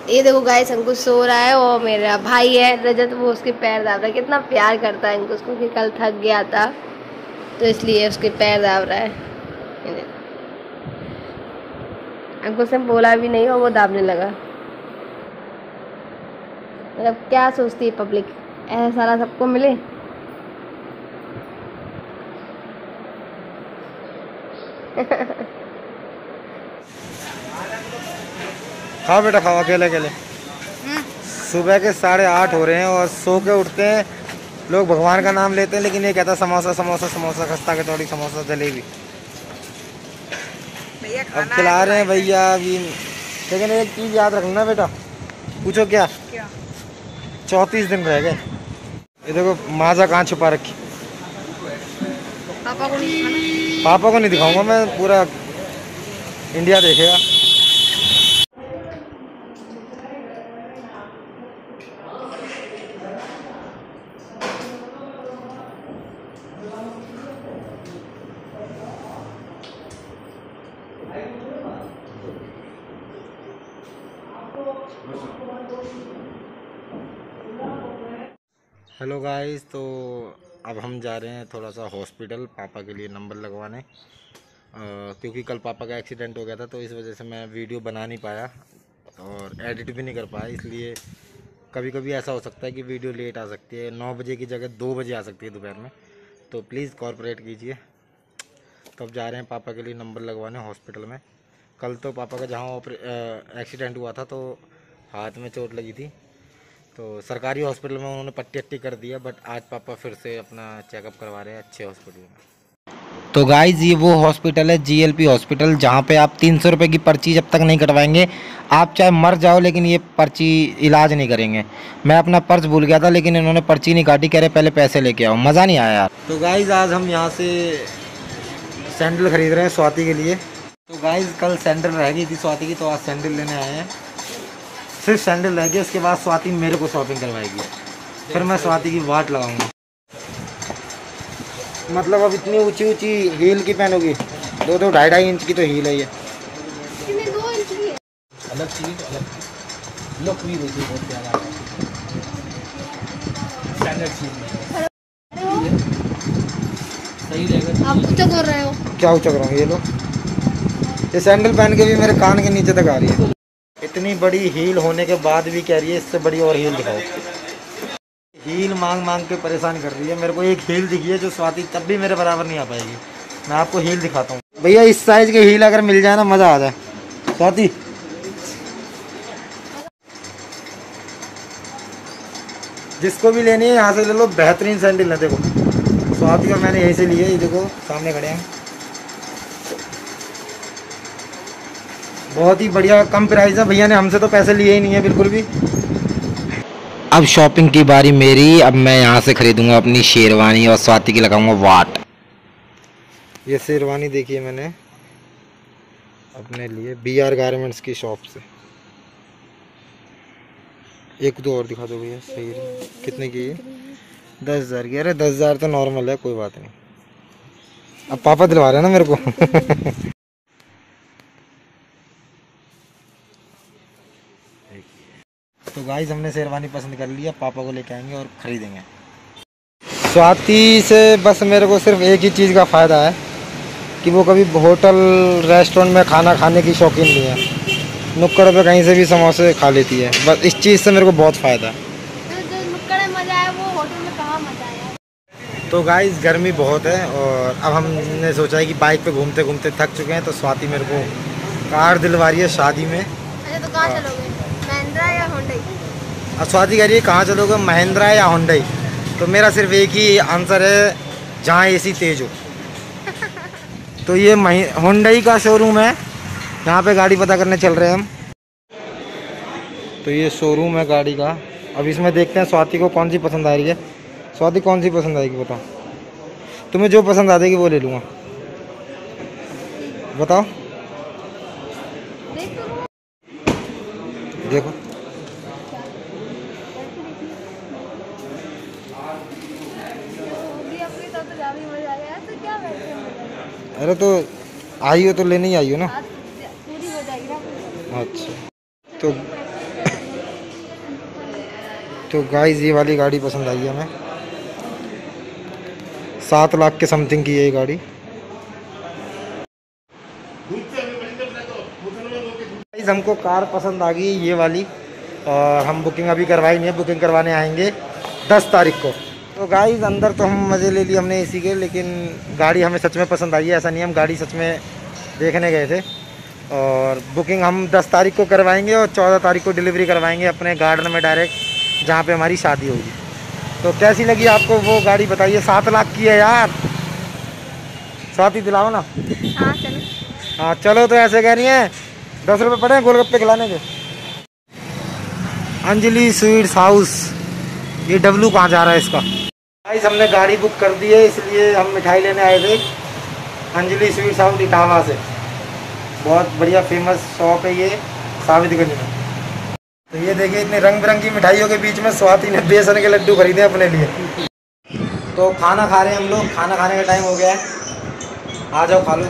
ये देखो गाइस, अंकुश सो रहा है और मेरा भाई है रजत, वो उसके पैर दाब रहा है। कितना प्यार करता है अंकुश को, कि कल थक गया था तो इसलिए उसके पैर दाब रहा है। अंकुश ने बोला भी नहीं और वो दाबने लगा। मतलब क्या सोचती है पब्लिक, ऐसा सारा सबको मिले। खाओ बेटा खाओ, अकेले अकेले। सुबह के 8:30 हो रहे हैं और सो के उठते हैं लोग, भगवान का नाम लेते हैं, लेकिन ये कहता समोसा समोसा समोसा, खस्ता कचौड़ी समोसा जलेबी। अब खिला रहे हैं भैया अभी। लेकिन एक चीज़ याद रखना बेटा। पूछो क्या? 34 दिन रह गए। ये देखो माजा कहाँ छुपा रखी। पापा को नहीं दिखाना। पापा को नहीं दिखाऊंगा मैं, पूरा इंडिया देखेगा। हेलो गाइस, तो अब हम जा रहे हैं थोड़ा सा हॉस्पिटल पापा के लिए नंबर लगवाने, क्योंकि कल पापा का एक्सीडेंट हो गया था, तो इस वजह से मैं वीडियो बना नहीं पाया और एडिट भी नहीं कर पाया। इसलिए कभी कभी ऐसा हो सकता है कि वीडियो लेट आ सकती है, 9 बजे की जगह 2 बजे आ सकती है दोपहर में, तो प्लीज़ कॉर्पोरेट कीजिए। तो अब जा रहे हैं पापा के लिए नंबर लगवाने हॉस्पिटल में। कल तो पापा का जहाँ एक्सीडेंट हुआ था तो हाथ में चोट लगी थी, तो सरकारी हॉस्पिटल में उन्होंने पट्टी अट्टी कर दिया, बट आज पापा फिर से अपना चेकअप करवा रहे हैं अच्छे हॉस्पिटल में। तो गाइज ये वो हॉस्पिटल है GLP हॉस्पिटल, जहाँ पे आप 300 रुपये की पर्ची जब तक नहीं कटवाएंगे आप चाहे मर जाओ, लेकिन ये पर्ची इलाज नहीं करेंगे। मैं अपना पर्स भूल गया था, लेकिन इन्होंने पर्ची नहीं काटी, कह रहे पहले पैसे लेके आओ। मज़ा नहीं आया यार। तो गाइज आज हम यहाँ से सैंडल खरीद रहे हैं स्वाति के लिए। तो गाइज कल सैंडल रह गई थी स्वाति की, तो आज सैंडल लेने आए हैं। सिर्फ सैंडल रह गया, उसके बाद स्वाति मेरे को शॉपिंग करवाएगी, फिर मैं स्वाति की वाट लगाऊंगा। मतलब अब इतनी ऊंची ऊंची हील की पहनोगी? 2-2 2.5 इंच की तो हील है ये। 2 इंच की है। अलग चाहिए तो अलग लुक भी देखिए, बहुत प्यारा है। स्टैंडर्ड चीज सही रहेगा। आप ऊंचा कर रहे हो? क्या ऊंचा कराऊंगी? ये लो, ये सैंडल पहन के भी मेरे कान के नीचे तक आ रही है। इतनी बड़ी हील होने के बाद भी कह रही है इससे बड़ी और हील दिखाओ। हील मांग मांग के परेशान कर रही है मेरे को। एक हील दिखी है जो स्वाति तब भी मेरे बराबर नहीं आ पाएगी। मैं आपको हील दिखाता हूँ भैया, इस साइज की हील अगर मिल जाए ना मज़ा आ जाए। स्वाति जिसको भी लेनी है यहाँ से ले लो, बेहतरीन सैंडल है। देखो स्वाति और मैंने यहीं से लिए, देखो सामने खड़े हैं। बहुत ही बढ़िया कम प्राइस है, भैया ने हमसे तो पैसे लिए ही नहीं है बिल्कुल भी। अब शॉपिंग की बारी मेरी। अब मैं यहाँ से खरीदूंगा अपनी शेरवानी और स्वाति की लगाऊंगा वाट। ये शेरवानी देखिए मैंने अपने लिए BR गारमेंट्स की शॉप से। एक दो और दिखा दो भैया, सही है। कितने की है? 10,000 की। अरे 10,000 तो नॉर्मल है, कोई बात नहीं। अब पापा दिलवा रहे हैं ना मेरे को। तो गाइस हमने शेरवानी पसंद कर लिया, पापा को लेके आएंगे और ख़रीदेंगे। स्वाति से बस मेरे को सिर्फ एक ही चीज़ का फ़ायदा है कि वो कभी होटल रेस्टोरेंट में खाना खाने की शौकीन नहीं है। नुक्कड़ पे कहीं से भी समोसे खा लेती है, बस इस चीज़ से मेरे को बहुत फ़ायदा है। जो नुक्कड़ में मजा आया वो होटल में कहाँ मजा आया। तो गाइस गर्मी बहुत है और अब हमने सोचा है कि बाइक पे घूमते घूमते थक चुके हैं, तो स्वाति मेरे को कार दिलवा रही है शादी में। अच्छा तो कहाँ चलोगे, महिंद्रा या होंडा? अब स्वाति कह रही है कहाँ चलोगे, महिंद्रा या होंडा? तो मेरा सिर्फ एक ही आंसर है, जहाँ AC तेज हो। तो ये होंडा का शोरूम है, यहाँ पे गाड़ी पता करने चल रहे हैं हम। तो ये शोरूम है गाड़ी का। अब इसमें देखते हैं स्वाति को कौन सी पसंद आ रही है। स्वाति कौन सी पसंद आएगी बताओ? तुम्हें जो पसंद आ जाएगी वो ले लूँगा, बताओ। देखो अरे तो आई हो तो लेने ही आई हो ना। पूरी हो जाएगी ना। अच्छा तो तो गाइस ये वाली गाड़ी पसंद आई है हमें, 7 लाख के समथिंग की है ये गाड़ी। गाइस हमको कार पसंद आ गई ये वाली, और हम बुकिंग अभी करवाई नहीं है, बुकिंग करवाने आएंगे 10 तारीख को। तो गाइस अंदर तो हम मज़े ले लिए हमने एसी के, लेकिन गाड़ी हमें सच में पसंद आई है। ऐसा नहीं, हम गाड़ी सच में देखने गए थे, और बुकिंग हम 10 तारीख को करवाएंगे और 14 तारीख को डिलीवरी करवाएंगे अपने गार्डन में डायरेक्ट, जहाँ पे हमारी शादी होगी। तो कैसी लगी आपको वो गाड़ी बताइए। 7 लाख की है यार, साथ ही दिलाओ ना। हाँ चलो। हाँ चलो, तो ऐसे कह रही हैं 10 रुपये पड़े हैं गोलगप्पे खिलाने के। अंजलि स्वीट्स हाउस, ये डब्लू कहाँ जा रहा है इसका। गाइस हमने गाड़ी बुक कर दी है, इसलिए हम मिठाई लेने आए थे अंजलि स्वीट्स हाउस इटावा से। बहुत बढ़िया फेमस शॉप है ये सावित्रीगंज में। तो ये देखिए इतने रंग बिरंगी मिठाइयों के बीच में स्वाति ने बेसन के लड्डू खरीदे अपने लिए। तो खाना खा रहे हैं हम लोग, खाना खाने का टाइम हो गया है, आ जाओ खा लो।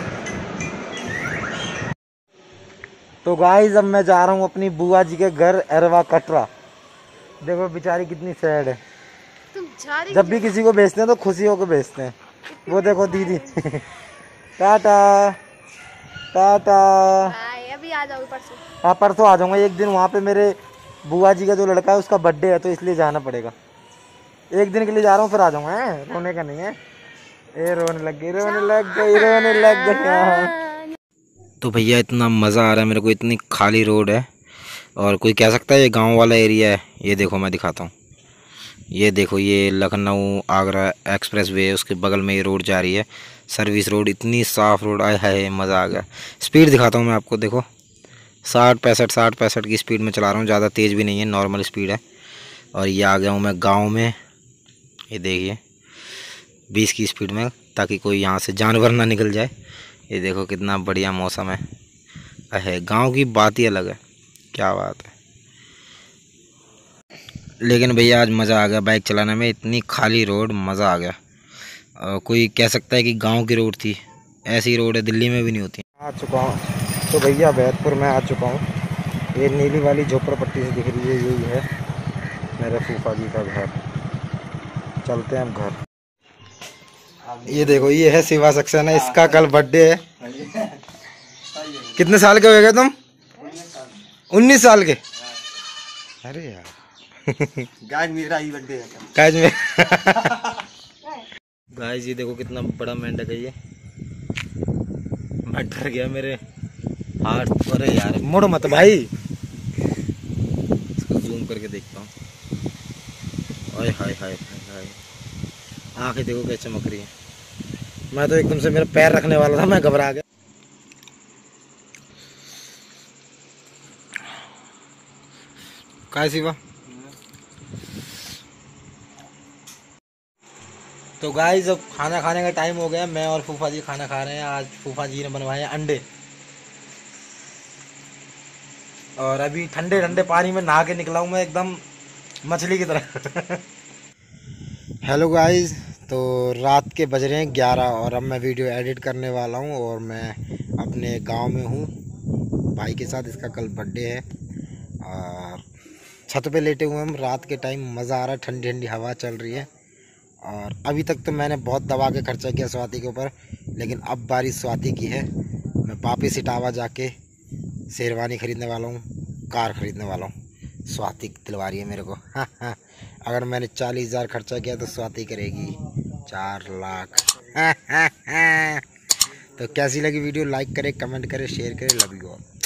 तो गाइस अब मैं जा रहा हूँ अपनी बुआ जी के घर एरवा कटरा। देखो बेचारी कितनी सैड है, जब भी किसी को भेजते हैं तो खुशी होकर भेजते हैं। वो देखो दीदी टाटा टाटा। अभी आ जाओगे परसों? हाँ परसों आ जाऊंगा। एक दिन वहाँ पे मेरे बुआ जी का जो लड़का है उसका बर्थडे है, तो इसलिए जाना पड़ेगा। एक दिन के लिए जा रहा हूँ, फिर आ जाऊंगा। रोने का नहीं है। ए रोने लग गई, रोने लग गई, रोने लग गई। तो भैया इतना मज़ा आ रहा है मेरे को, इतनी खाली रोड है, और कोई कह सकता है ये गांव वाला एरिया है। ये देखो मैं दिखाता हूँ, ये देखो ये लखनऊ आगरा एक्सप्रेस वे है, उसके बगल में ये रोड जा रही है, सर्विस रोड। इतनी साफ़ रोड, आया है, मज़ा आ गया। स्पीड दिखाता हूँ मैं आपको, देखो 60-65 की स्पीड में चला रहा हूँ, ज़्यादा तेज़ भी नहीं है, नॉर्मल स्पीड है। और ये आ गया हूँ मैं गाँव में, ये देखिए 20 की स्पीड में, ताकि कोई यहाँ से जानवर ना निकल जाए। ये देखो कितना बढ़िया मौसम है। गांव की बात ही अलग है, क्या बात है। लेकिन भैया आज मज़ा आ गया बाइक चलाने में, इतनी खाली रोड, मज़ा आ गया। कोई कह सकता है कि गांव की रोड थी, ऐसी रोड है दिल्ली में भी नहीं होती। आ चुका हूँ तो भैया बैतपुर में आ चुका हूँ। ये नीली वाली झोपड़पट्टी से दिख रही है, यही है मेरे फूफा जी का घर। चलते हैं हम घर। ये देखो ये है शिवा सक्सेना, इसका कल बर्थडे है। कितने साल के हो गए तुम? 19 साल के। अरे यार गाइस मेरा ही बर्थडे है गाइस में। गाइस ये देखो कितना बड़ा मेंढक है ये, मैं डर गया मेरे हाथ। अरे यार मुड़ मत भाई, इसको जूम करके देखता हूँ। हाय हाय हाय हाय, आँखें देखो कैसे चमक रही है। मैं तो एकदम से मेरा पैर रखने वाला था, मैं घबरा गया। कैसी बा? तो गाइस अब खाना खाने का टाइम हो गया, मैं और फूफा जी खाना खा रहे हैं। आज फूफा जी ने बनवाए अंडे, और अभी ठंडे ठंडे पानी में नहा के निकला हूँ मैं एकदम मछली की तरह। हेलो गाइस, तो रात के बज रहे हैं 11 और अब मैं वीडियो एडिट करने वाला हूँ, और मैं अपने गांव में हूँ भाई के साथ। इसका कल बर्थडे है, और छत पे लेटे हुए हम रात के टाइम। मज़ा आ रहा है, ठंडी ठंडी हवा चल रही है। और अभी तक तो मैंने बहुत दबा के खर्चा किया स्वाति के ऊपर, लेकिन अब बारिश स्वाति की है। मैं वापस इटावा जाके शेरवानी ख़रीदने वाला हूँ, कार ख़रीदने वाला हूँ। स्वाति दिलवा रही है मेरे को। अगर मैंने 40,000 खर्चा किया तो स्वाति करेगी 4 लाख। तो कैसी लगी वीडियो? लाइक करें, कमेंट करें, शेयर करें। Love you all.